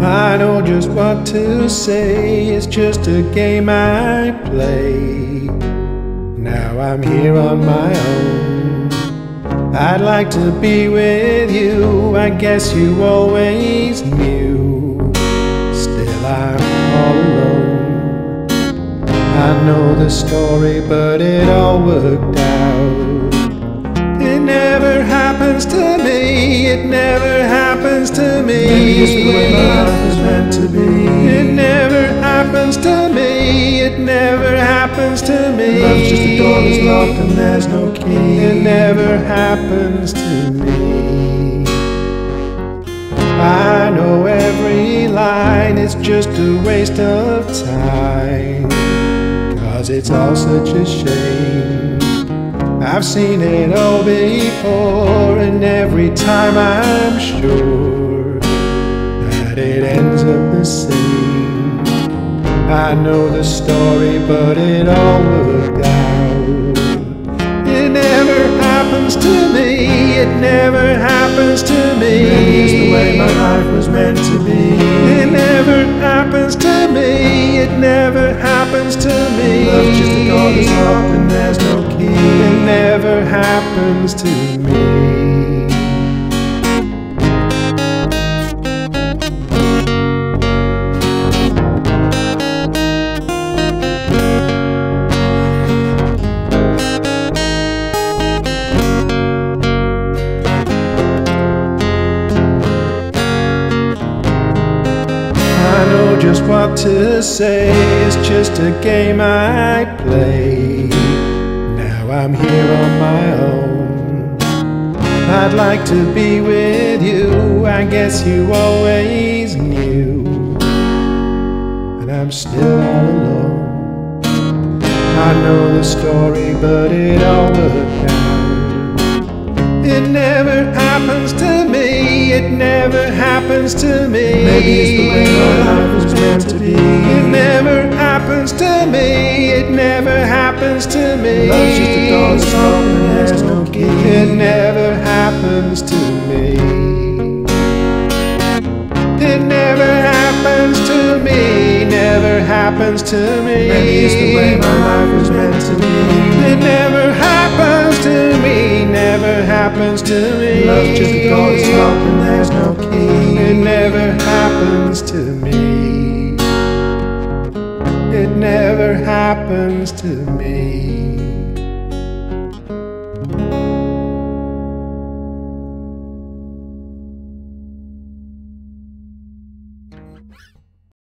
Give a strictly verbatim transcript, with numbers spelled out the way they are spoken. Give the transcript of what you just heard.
I know just what to say, it's just a game I play. Now I'm here on my own. I'd like to be with you, I guess you always knew. Still I'm all alone. I know the story, but it all worked out. It never happens to me, it never happens to me. Maybe it's the way my life was meant to be. It never happens to me, it never happens to me. Love's just a door that's locked and there's no key. It never happens to me. I know every line is just a waste of time, 'cause it's all such a shame. I've seen it all before, and every time I'm sure that it ends up the same. I know the story, but it all worked out. It never happens to me, it never happens to me. Maybe it's the way my life was meant to be. It never happens to me, it never happens to me. Love's just a door that's locked and there's no key. It never happens to me. I know just what to say, it's just a game I play. Now I'm here on my own. I'd like to be with you, I guess you always knew. And I'm still all alone. I know the story, but it all worked out. It never happens to me, it never happens to me. Maybe it's the way my life was meant to be. It never happens to me, it never happens to me. Love's just a door that's locked and there's no key. It never happens to me. It never happens to me, never happens to me. Maybe it's the way my life was meant to be. It never happens to me, never happens to me. Love's just a door that's locked and there's no key. It never happens to me. It never happens to me.